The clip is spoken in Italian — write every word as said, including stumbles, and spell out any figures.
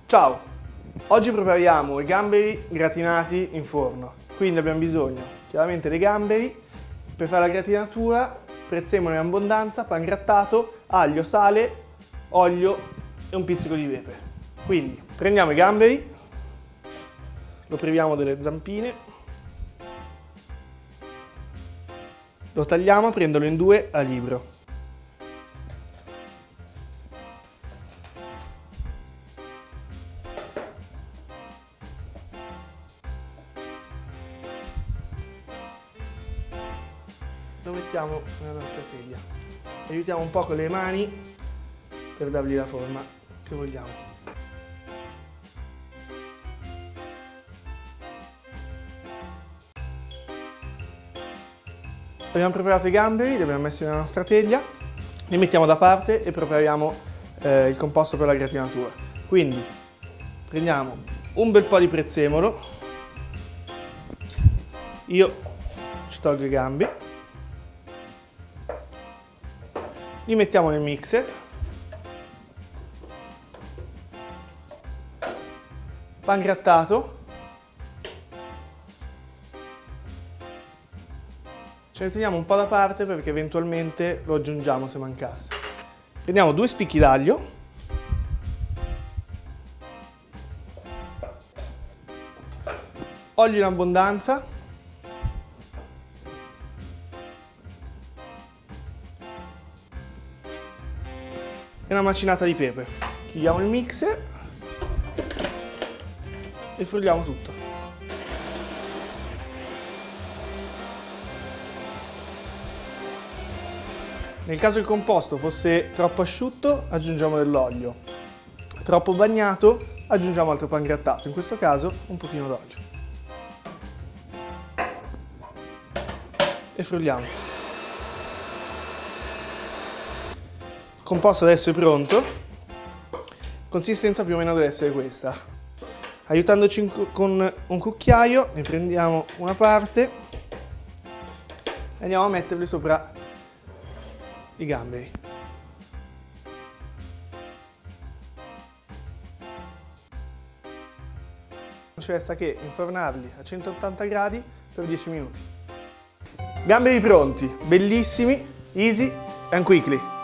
Ciao! Oggi prepariamo i gamberi gratinati in forno. Quindi abbiamo bisogno chiaramente dei gamberi. Per fare la gratinatura, prezzemolo in abbondanza, pangrattato, aglio, sale, olio e un pizzico di pepe. Quindi prendiamo i gamberi, lo priviamo delle zampine, lo tagliamo aprendolo in due a libro. Lo mettiamo nella nostra teglia. Aiutiamo un po' con le mani per dargli la forma che vogliamo. Abbiamo preparato i gamberi, li abbiamo messi nella nostra teglia, li mettiamo da parte e prepariamo eh, il composto per la gratinatura. Quindi prendiamo un bel po' di prezzemolo, io ci tolgo i gambi, li mettiamo nel mixer, pangrattato, ce ne teniamo un po' da parte perché eventualmente lo aggiungiamo se mancasse. Prendiamo due spicchi d'aglio, olio in abbondanza, e una macinata di pepe. Chiudiamo il mixer e frulliamo tutto. Nel caso il composto fosse troppo asciutto, aggiungiamo dell'olio. Troppo bagnato, aggiungiamo altro pangrattato. In questo caso un pochino d'olio. E frulliamo. Il composto adesso è pronto, consistenza più o meno deve essere questa. Aiutandoci con un cucchiaio ne prendiamo una parte e andiamo a metterli sopra i gamberi. Non ci resta che infornarli a centottanta gradi per dieci minuti. Gamberi pronti, bellissimi, easy and quickly.